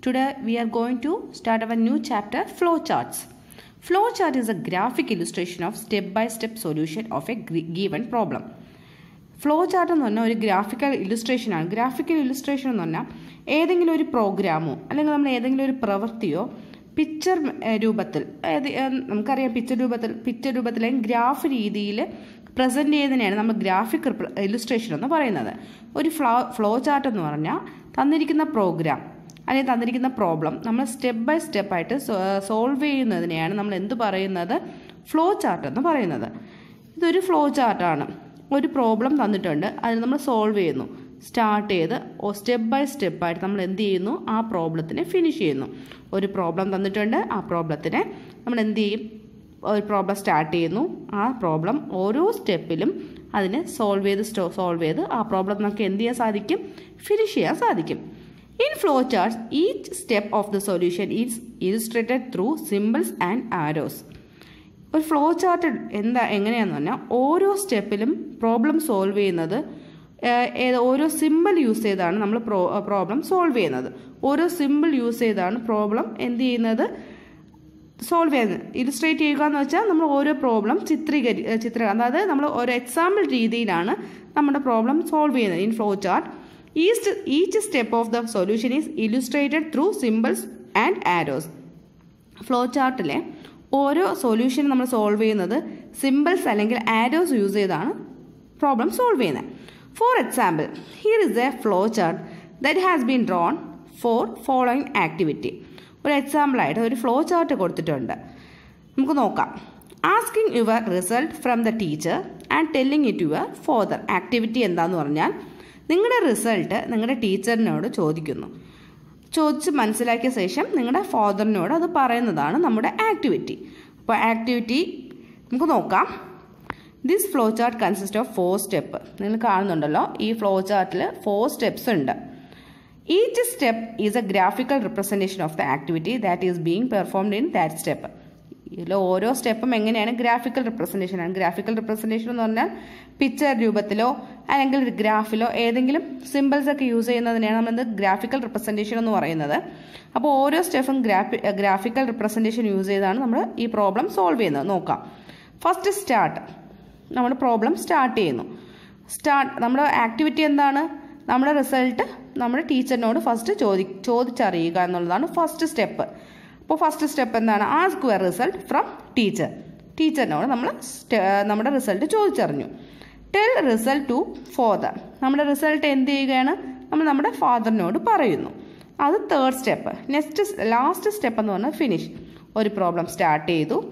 Today we are going to start our new chapter, flowcharts. Flowchart is a graphic illustration of step-by-step solution of a given problem. Flowchart എന്ന് പറഞ്ഞാൽ ഒരു graphical illustration ആണ്. Graphical illustration എന്ന് പറഞ്ഞാൽ ഏതെങ്കിലും ഒരു പ്രോഗ്രാമോ അല്ലെങ്കിൽ നമ്മൾ ഏതെങ്കിലും ഒരു പ്രവൃത്തിയോ പിക്ചർ രൂപത്തിൽ, നമുക്കറിയാം പിക്ചർ രൂപത്തിൽ അല്ലെങ്കിൽ ഗ്രാഫ് രീതിയിൽ പ്രസൻറ്റ് ചെയ്യുന്നതിനെയാണ് നമ്മൾ ഗ്രാഫിക് ഇല്ലുസ്ട്രേഷൻ എന്ന് പറയുന്നത്. ഒരു ഫ്ലോ ചാർട്ട് എന്ന് പറഞ്ഞാൽ തന്നിരിക്കുന്ന പ്രോഗ്രാം അല്ലെങ്കിൽ തന്നിരിക്കുന്ന പ്രോബ്ലം നമ്മൾ സ്റ്റെപ്പ് ബൈ സ്റ്റെപ്പായിട്ട് സോൾവ് ചെയ്യുന്നതിനെയാണ് നമ്മൾ എന്ത് പറയുന്നത്, ഫ്ലോ ചാർട്ട് എന്ന് പറയുന്നത്. ഇതൊരു ഫ്ലോ ചാർട്ടാണ്. ഒരു പ്രോബ്ലം തന്നിട്ടുണ്ട്, അതിന് നമ്മൾ സോൾവ് ചെയ്യുന്നു. സ്റ്റാർട്ട് ചെയ്ത് സ്റ്റെപ്പ് ബൈ സ്റ്റെപ്പായിട്ട് നമ്മൾ എന്ത് ചെയ്യുന്നു, ആ പ്രോബ്ലത്തിനെ ഫിനിഷ് ചെയ്യുന്നു. ഒരു പ്രോബ്ലം തന്നിട്ടുണ്ട്, ആ പ്രോബ്ലത്തിനെ നമ്മൾ എന്ത് ചെയ്യും, ഒരു പ്രോബ്ലം സ്റ്റാർട്ട് ചെയ്യുന്നു. ആ പ്രോബ്ലം ഓരോ സ്റ്റെപ്പിലും അതിനെ സോൾവ് ചെയ്ത് ആ പ്രോബ്ലം നമുക്ക് എന്ത് ചെയ്യാൻ സാധിക്കും, ഫിനിഷ് ചെയ്യാൻ സാധിക്കും. In flowcharts, each step of the solution is illustrated through symbols and arrows. ഒരു ഫ്ലോ ചാർട്ട് എങ്ങനെയാണെന്ന് പറഞ്ഞാൽ ഓരോ സ്റ്റെപ്പിലും പ്രോബ്ലം സോൾവ് ചെയ്യുന്നത് ഓരോ സിമ്പിൾ യൂസ് ചെയ്താണ് നമ്മൾ പ്രോബ്ലം സോൾവ് ചെയ്യുന്നത്. ഓരോ സിമ്പിൾ യൂസ് ചെയ്താണ് പ്രോബ്ലം എന്ത് ചെയ്യുന്നത്, സോൾവ് ചെയ്യുന്നത്. ഇല്ലുസ്ട്രേറ്റ് ചെയ്യുക എന്ന് വെച്ചാൽ നമ്മൾ ഓരോ പ്രോബ്ലം അതായത് നമ്മൾ ഓരോ എക്സാമ്പിൾ രീതിയിലാണ് നമ്മുടെ പ്രോബ്ലം സോൾവ് ചെയ്യുന്നത്. In flow chart each step of the solution is illustrated through symbols and arrows. Flow ചാർട്ടിലെ ഓരോ സൊല്യൂഷൻ നമ്മൾ സോൾവ് ചെയ്യുന്നത് സിമ്പിൾസ് അല്ലെങ്കിൽ ആരോസ് യൂസ് ചെയ്താണ് പ്രോബ്ലം സോൾവ് ചെയ്യുന്നത്. For example, here is a flow chart that has been drawn for following activity. ഒരു എക്സാമ്പിളായിട്ട് ഒരു ഫ്ലോ ചാർട്ട് കൊടുത്തിട്ടുണ്ട്. നമുക്ക് നോക്കാം. Asking your result from the teacher and telling it your father. Activity എന്താണെന്ന് പറഞ്ഞാൽ നിങ്ങളുടെ റിസൾട്ട് നിങ്ങളുടെ ടീച്ചറിനോട് ചോദിച്ച് മനസ്സിലാക്കിയ ശേഷം നിങ്ങളുടെ ഫാദറിനോട് അത് പറയുന്നതാണ് നമ്മുടെ ആക്ടിവിറ്റി. അപ്പോൾ ആക്ടിവിറ്റി നമുക്ക് നോക്കാം. This flow chart consist of 4 step. നിങ്ങൾ കാണുന്നുണ്ടല്ലോ, ഈ ഫ്ലോ ചാർട്ടിൽ 4 സ്റ്റെപ്സ് ഉണ്ട്. Each step is a graphical representation of the activity that is being performed in that step. ഇതിൽ ഓരോ സ്റ്റെപ്പും എങ്ങനെയാണ്, ഗ്രാഫിക്കൽ റിപ്രസെൻറ്റേഷൻ ആണ്. ഗ്രാഫിക്കൽ റിപ്രസെൻറ്റേഷൻ എന്ന് പറഞ്ഞാൽ പിക്ചർ രൂപത്തിലോ അല്ലെങ്കിൽ ഗ്രാഫിലോ ഏതെങ്കിലും സിമ്പിൾസ് ഒക്കെ യൂസ് ചെയ്യുന്നതിനെയാണ് നമ്മൾ ഗ്രാഫിക്കൽ റിപ്രസെൻറ്റേഷൻ എന്ന് പറയുന്നത്. അപ്പോൾ ഓരോ സ്റ്റെപ്പും ഗ്രാഫിക്കൽ റിപ്രസെൻറ്റേഷൻ യൂസ് ചെയ്താണ് നമ്മൾ ഈ പ്രോബ്ലം സോൾവ് ചെയ്യുന്നത്. നോക്കാം. ഫസ്റ്റ് സ്റ്റാർട്ട്, നമ്മൾ പ്രോബ്ലം സ്റ്റാർട്ട് ചെയ്യുന്നു. നമ്മുടെ ആക്ടിവിറ്റി എന്താണ്, നമ്മുടെ റിസൾട്ട് നമ്മുടെ ടീച്ചറിനോട് ഫസ്റ്റ് ചോദിച്ചറിയുക എന്നുള്ളതാണ് ഫസ്റ്റ് സ്റ്റെപ്പ്. അപ്പോൾ ഫസ്റ്റ് സ്റ്റെപ്പ് എന്താണ്, ask your result from teacher. ടീച്ചറിനോട് നമ്മൾ നമ്മുടെ റിസൾട്ട് ചോദിച്ചറിഞ്ഞു. Tell result to father. നമ്മുടെ റിസൾട്ട് എന്ത് ചെയ്യുകയാണ്, നമ്മൾ നമ്മുടെ ഫാദറിനോട് പറയുന്നു. അത് തേർഡ് സ്റ്റെപ്പ്. ലാസ്റ്റ് സ്റ്റെപ്പ് എന്ന് പറഞ്ഞാൽ ഫിനിഷ്. ഒരു പ്രോബ്ലം സ്റ്റാർട്ട്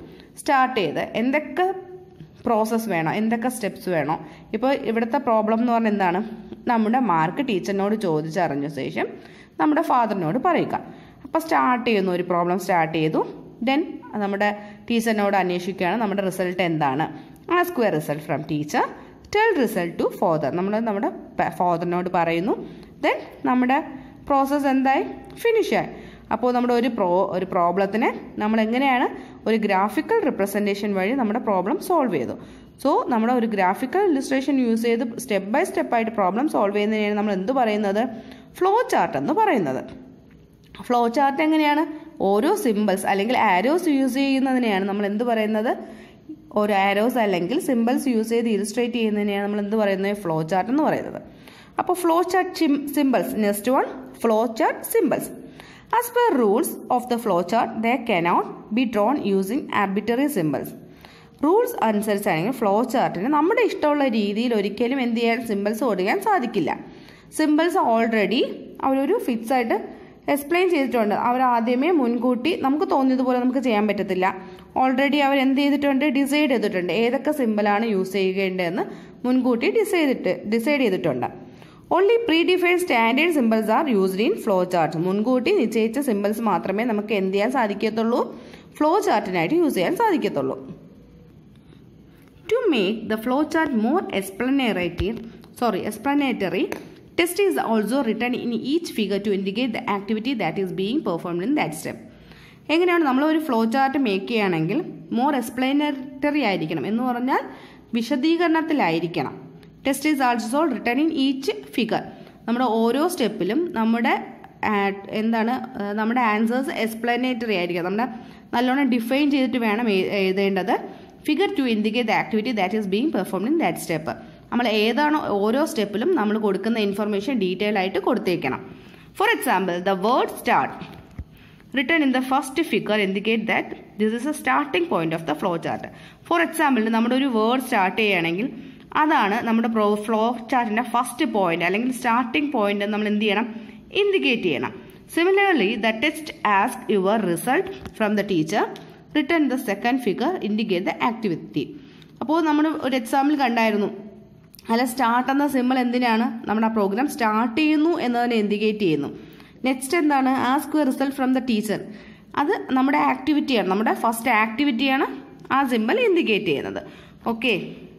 ചെയ്ത് എന്തൊക്കെ പ്രോസസ്സ് വേണം, എന്തൊക്കെ സ്റ്റെപ്സ് വേണോ. ഇപ്പോൾ ഇവിടുത്തെ പ്രോബ്ലം എന്ന് പറഞ്ഞാൽ എന്താണ്, നമ്മുടെ മാർക്ക് ടീച്ചറിനോട് ചോദിച്ചറിഞ്ഞ ശേഷം നമ്മുടെ ഫാദറിനോട് പറയുക. അപ്പോൾ സ്റ്റാർട്ട് ചെയ്യുന്നു, ഒരു പ്രോബ്ലം സ്റ്റാർട്ട് ചെയ്തു. ദെൻ നമ്മുടെ ടീച്ചറിനോട് അന്വേഷിക്കുകയാണ് നമ്മുടെ റിസൾട്ട് എന്താണ്. Ask your result from teacher, tell result to father. നമ്മൾ നമ്മുടെ ഫാദറിനോട് പറയുന്നു. ദെൻ നമ്മുടെ പ്രോസസ്സ് എന്തായി, ഫിനിഷായി. അപ്പോൾ നമ്മുടെ ഒരു പ്രോബ്ലത്തിനെ നമ്മൾ എങ്ങനെയാണ് ഒരു ഗ്രാഫിക്കൽ റിപ്രസെൻറ്റേഷൻ വഴി നമ്മുടെ പ്രോബ്ലം സോൾവ് ചെയ്തു. സോ നമ്മുടെ ഒരു ഗ്രാഫിക്കൽ ഇല്ലുസ്ട്രേഷൻ യൂസ് ചെയ്ത് സ്റ്റെപ്പ് ബൈ സ്റ്റെപ്പായിട്ട് പ്രോബ്ലം സോൾവ് ചെയ്യുന്നതിനാണ് നമ്മൾ എന്ത് പറയുന്നത്, ഫ്ലോ ചാർട്ട് എന്ന് പറയുന്നത്. ഫ്ലോ ചാർട്ട് എങ്ങനെയാണ്, ഓരോ സിമ്പിൾസ് അല്ലെങ്കിൽ ആരോസ് യൂസ് ചെയ്യുന്നതിനെയാണ് നമ്മൾ എന്ത് പറയുന്നത്, ഓരോ ആരോസ് അല്ലെങ്കിൽ സിമ്പിൾസ് യൂസ് ചെയ്ത് ഇല്ലുസ്ട്രേറ്റ് ചെയ്യുന്നതിനെയാണ് നമ്മൾ എന്ത് പറയുന്നത്, ഫ്ലോ ചാർട്ട് എന്ന് പറയുന്നത്. അപ്പോൾ flow chart symbols. Next one, flow chart symbols. As per rules of the flow chart they cannot be drawn using arbitrary symbols. Rules അനുസരിച്ചാണെങ്കിൽ ഫ്ലോ ചാർട്ടിന് നമ്മുടെ ഇഷ്ടമുള്ള രീതിയിൽ ഒരിക്കലും എന്ത് ചെയ്യാൻ, സിമ്പിൾസ് കൊടുക്കാൻ സാധിക്കില്ല. സിമ്പിൾസ് ഓൾറെഡി അവരൊരു ഫിക്സ് ആയിട്ട് എക്സ്പ്ലെയിൻ ചെയ്തിട്ടുണ്ട്. അവർ ആദ്യമേ മുൻകൂട്ടി നമുക്ക് തോന്നിയതുപോലെ നമുക്ക് ചെയ്യാൻ പറ്റത്തില്ല. ഓൾറെഡി അവർ എന്ത് ചെയ്തിട്ടുണ്ട്, ഡിസൈഡ് ചെയ്തിട്ടുണ്ട് ഏതൊക്കെ സിമ്പിളാണ് യൂസ് ചെയ്യേണ്ടതെന്ന് മുൻകൂട്ടി ഡിസൈഡ് ചെയ്തിട്ടുണ്ട്. Only predefined standard symbols are used in flow chart. മുൻകൂട്ടി നിശ്ചയിച്ച സിമ്പിൾസ് മാത്രമേ നമുക്ക് എന്ത് ചെയ്യാൻ സാധിക്കത്തുള്ളൂ, ഫ്ലോ ചാർട്ടിനായിട്ട് യൂസ് ചെയ്യാൻ സാധിക്കത്തുള്ളൂ. To make the flow chart more explanatory, text is also written in each figure to indicate the activity that is being performed in that step. എങ്ങനെയാണ് നമ്മൾ ഒരു ഫ്ലോ ചാർട്ട് മേക്ക് ചെയ്യുകയാണെങ്കിൽ മോർ എക്സ്പ്ലനേറ്ററി ആയിരിക്കണം, എന്ന് പറഞ്ഞാൽ വിശദീകരണത്തിലായിരിക്കണം. Text is also written in each figure. നമ്മുടെ ഓരോ സ്റ്റെപ്പിലും നമ്മുടെ എന്താണ് നമ്മുടെ ആൻസേഴ്സ് എക്സ്പ്ലനേറ്ററി ആയിരിക്കും. നമ്മുടെ നല്ലോണം ഡിഫൈൻ ചെയ്തിട്ട് വേണം എഴുതേണ്ടത്. Figure 2 indicate the activity that is being performed in that step. നമ്മൾ ഏതാണോ ഓരോ സ്റ്റെപ്പിലും നമ്മൾ കൊടുക്കുന്ന ഇൻഫർമേഷൻ ഡീറ്റെയിൽ ആയിട്ട് കൊടുത്തേക്കണം. For example, the word start written in the first figure indicate that this is a starting point of the flow chart. For example, നമ്മുടെ ഒരു word start ചെയ്യുകയാണെങ്കിൽ അതാണ് നമ്മുടെ ഫ്ലോ ചാർട്ടിൻ്റെ ഫസ്റ്റ് പോയിന്റ് അല്ലെങ്കിൽ സ്റ്റാർട്ടിംഗ് പോയിന്റ് നമ്മൾ എന്ത് ചെയ്യണം? ഇൻഡിക്കേറ്റ് ചെയ്യണം. Similarly, the text ask your result from the teacher written in the second figure indicate the activity. അപ്പോൾ നമ്മൾ ഒരു എക്സാമ്പിൾ കണ്ടായിരുന്നു. അല്ല, സ്റ്റാർട്ട് എന്ന സിമ്പിൾ എന്തിനാണ്? നമ്മുടെ ആ പ്രോഗ്രാം സ്റ്റാർട്ട് ചെയ്യുന്നു എന്നതിനെ ഇൻഡിക്കേറ്റ് ചെയ്യുന്നു. നെക്സ്റ്റ് എന്താണ്? Ask your result from the teacher. അത് നമ്മുടെ ആക്ടിവിറ്റിയാണ്, നമ്മുടെ ഫസ്റ്റ് ആക്ടിവിറ്റിയാണ് ആ സിമ്പിൾ ഇൻഡിക്കേറ്റ് ചെയ്യുന്നത്. Okay,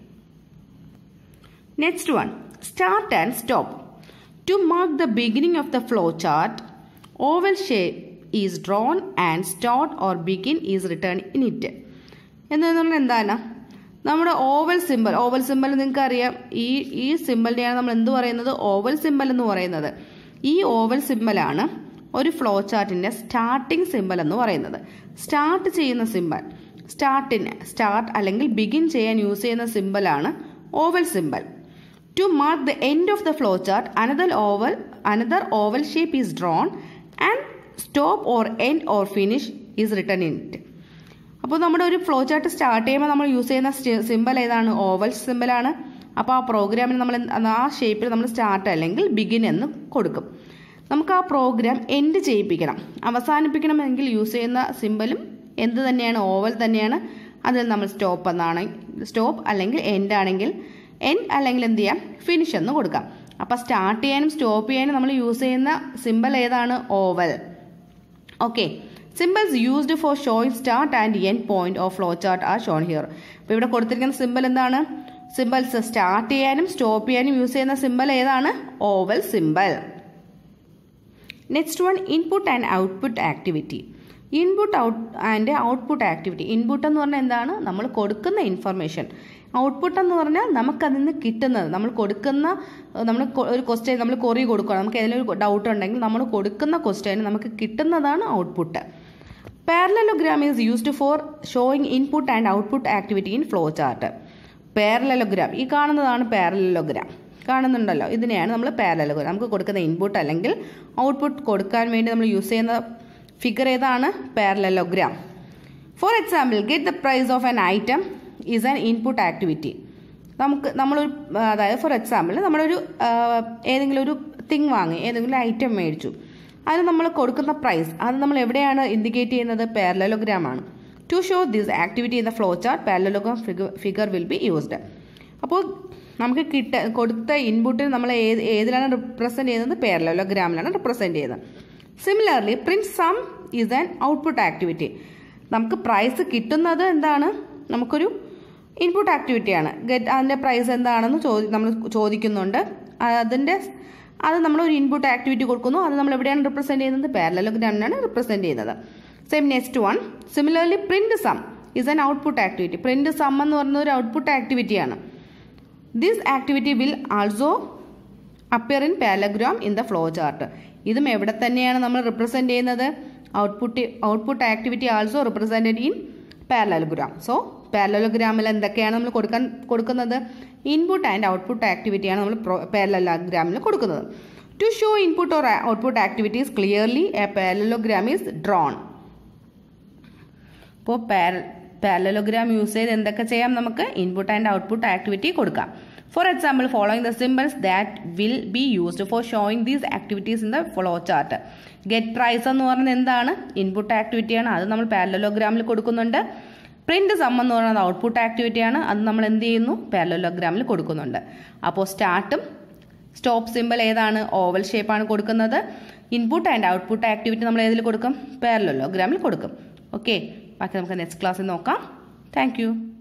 next one, start and stop. To mark the beginning of the flow chart, oval shape is drawn and start or begin is written in it. എന്നാൽ എന്താണ് നമ്മുടെ ഓവൽ സിമ്പിൾ നിങ്ങൾക്ക് അറിയാം. ഈ സിമ്പിളിനെയാണ് നമ്മൾ എന്ത് പറയുന്നത്? ഓവൽ സിമ്പിൾ എന്ന് പറയുന്നത്. ഈ ഓവൽ സിമ്പലാണ് ഒരു ഫ്ലോ ചാർട്ടിൻ്റെ സ്റ്റാർട്ടിംഗ് സിമ്പൽ എന്ന് പറയുന്നത്. സ്റ്റാർട്ട് ചെയ്യുന്ന സിമ്പൽ, സ്റ്റാർട്ട് അല്ലെങ്കിൽ ബിഗിൻ ചെയ്യാൻ യൂസ് ചെയ്യുന്ന സിമ്പലാണ് oval symbol. To mark the end of the flow chart, another oval shape is drawn and stop or end or finish is written in it. അപ്പോൾ നമ്മുടെ ഒരു ഫ്ലോ ചാർട്ട് സ്റ്റാർട്ട് ചെയ്യുമ്പോൾ നമ്മൾ use ചെയ്യുന്ന symbol ഏതാണ്? Oval സിമ്പലാണ്. അപ്പോൾ ആ പ്രോഗ്രാമിന് നമ്മൾ ആ ഷേപ്പിൽ നമ്മൾ സ്റ്റാർട്ട് അല്ലെങ്കിൽ ബിഗിൻ എന്ന് കൊടുക്കും. നമുക്ക് ആ പ്രോഗ്രാം എൻഡ് ചെയ്യിപ്പിക്കണം, അവസാനിപ്പിക്കണമെങ്കിൽ യൂസ് ചെയ്യുന്ന സിമ്പലും എന്ത് തന്നെയാണ്? ഓവൽ തന്നെയാണ്. അതിൽ നമ്മൾ സ്റ്റോപ്പ് അല്ലെങ്കിൽ എൻഡ് ആണെങ്കിൽ എൻഡ് അല്ലെങ്കിൽ എന്ത് ചെയ്യാം? ഫിനിഷ് എന്ന് കൊടുക്കാം. അപ്പോൾ സ്റ്റാർട്ട് ചെയ്യാനും സ്റ്റോപ്പ് ചെയ്യാനും നമ്മൾ യൂസ് ചെയ്യുന്ന സിമ്പൽ ഏതാണ്? Oval. Okay, symbols used for showing start and end point of flow chart are shown here. അപ്പോൾ ഇവിടെ കൊടുത്തിരിക്കുന്ന സിമ്പൽ എന്താണ്? സിമ്പിൾസ് സ്റ്റാർട്ട് ചെയ്യാനും സ്റ്റോപ്പ് ചെയ്യാനും യൂസ് ചെയ്യുന്ന സിമ്പൽ ഏതാണ്? Oval symbol. Next one, input and output activity. Input and output activity. Input എന്ന് പറഞ്ഞാൽ എന്താണ്? നമ്മൾ കൊടുക്കുന്ന ഇൻഫർമേഷൻ. ഔട്ട്പുട്ട് എന്ന് പറഞ്ഞാൽ നമുക്കതിൽ നിന്ന് കിട്ടുന്നത്, നമ്മൾ ഒരു ക്വസ്റ്റ്യൻ നമ്മൾ കൊറി കൊടുക്കുക, നമുക്ക് ഏതെങ്കിലും ഒരു ഡൗട്ട് ഉണ്ടെങ്കിൽ നമ്മൾ കൊടുക്കുന്ന ക്വസ്റ്റ്യന് നമുക്ക് കിട്ടുന്നതാണ് output. Parallelogram is used for showing input and output activity in flow chart. Parallelogram, ഈ കാണുന്നതാണ് പാരലലോഗ്രാം. കാണുന്നുണ്ടല്ലോ, ഇതിനെയാണ് നമ്മൾ പാരലലോഗ്രാം. നമുക്ക് കൊടുക്കുന്ന ഇൻപുട്ട് അല്ലെങ്കിൽ ഔട്ട്പുട്ട് കൊടുക്കാൻ വേണ്ടി നമ്മൾ യൂസ് ചെയ്യുന്ന ഫിഗർ ഏതാണ്? Parallelogram. For example, get the price of an item is an input activity. അതായത് ഫോർ എക്സാമ്പിൾ, നമ്മളൊരു ഏതെങ്കിലും ഒരു തിങ് വാങ്ങി, ഏതെങ്കിലും ഐറ്റം മേടിച്ചു, അതിന് നമ്മൾ കൊടുക്കുന്ന പ്രൈസ് അത് നമ്മൾ എവിടെയാണ് ഇൻഡിക്കേറ്റ് ചെയ്യുന്നത്? പാരലലോഗ്രാം ആണ്. To show this activity in the flowchart, parallelogram figure will be used. അപ്പോൾ നമുക്ക് കൊടുത്ത ഇൻപുട്ടിൽ നമ്മൾ ഏതിലാണ് റിപ്രസെൻറ്റ് ചെയ്യുന്നത്? പാരലലോഗ്രാമിലാണ് റിപ്രസെൻറ്റ് ചെയ്യുന്നത്. Similarly, print sum is an output activity. നമുക്ക് പ്രൈസ് കിട്ടുന്നത് എന്താണ്? നമുക്കൊരു ഇൻപുട്ട് ആക്ടിവിറ്റിയാണ്. അതിൻ്റെ പ്രൈസ് എന്താണെന്ന് നമ്മൾ ചോദിക്കുന്നുണ്ട്. അത് നമ്മളൊരു ഇൻപുട്ട് ആക്ടിവിറ്റി കൊടുക്കുന്നു. അത് നമ്മൾ എവിടെയാണ് റിപ്രസെൻറ്റ് ചെയ്യുന്നത്? പാരലലോഗ്രാമിനാണ് റിപ്രസെൻറ്റ് ചെയ്യുന്നത്. Same next one, similarly print sum is an output activity. Print sum എന്ന് പറയുന്ന ഒരു ഔട്ട്പുട്ട് ആക്ടിവിറ്റിയാണ്. This activity will also appear in parallelogram in the flow chart. ഇതും എവിടെ തന്നെയാണ് നമ്മൾ റിപ്രസെൻറ്റ് ചെയ്യുന്നത്? Output activity also represented in parallelogram. So പാരലലോഗ്രാമിൽ എന്തൊക്കെയാണ് നമ്മൾ കൊടുക്കുന്നത്? ഇൻപുട്ട് ആൻഡ് ഔട്ട്പുട്ട് ആക്ടിവിറ്റിയാണ് നമ്മൾ പാരലലോഗ്രാമിൽ കൊടുക്കുന്നത്. To show input or output activities clearly, a parallelogram is drawn. അപ്പോൾ പാരലലോഗ്രാം യൂസ് ചെയ്ത് എന്തൊക്കെ ചെയ്യാം? നമുക്ക് ഇൻപുട്ട് ആൻഡ് ഔട്ട്പുട്ട് ആക്ടിവിറ്റി കൊടുക്കാം. For example, following the symbols that will be used for showing these activities in the flow chart. Get price എന്ന് പറയുന്നത് എന്താണ്? Input ആക്ടിവിറ്റിയാണ്. അത് നമ്മൾ പാരലലോഗ്രാമിൽ കൊടുക്കുന്നുണ്ട്. പ്രിന്റ് സം എന്ന് പറയുന്നത് ഔട്ട്പുട്ട് ആക്ടിവിറ്റിയാണ്. അത് നമ്മൾ എന്ത് ചെയ്യുന്നു? പാരലലോഗ്രാമിൽ കൊടുക്കുന്നുണ്ട്. അപ്പോൾ സ്റ്റാർട്ടും സ്റ്റോപ്പ് സിമ്പിൾ ഏതാണ്? ഓവൽ ഷേപ്പാണ് കൊടുക്കുന്നത്. ഇൻപുട്ട് ആൻഡ് ഔട്ട്പുട്ട് ആക്ടിവിറ്റി നമ്മൾ ഏതിൽ കൊടുക്കും? പാരലലോഗ്രാമിൽ കൊടുക്കും. ഓക്കെ, ബാക്കി നമുക്ക് നെക്സ്റ്റ് ക്ലാസ്സിൽ നോക്കാം. Thank U.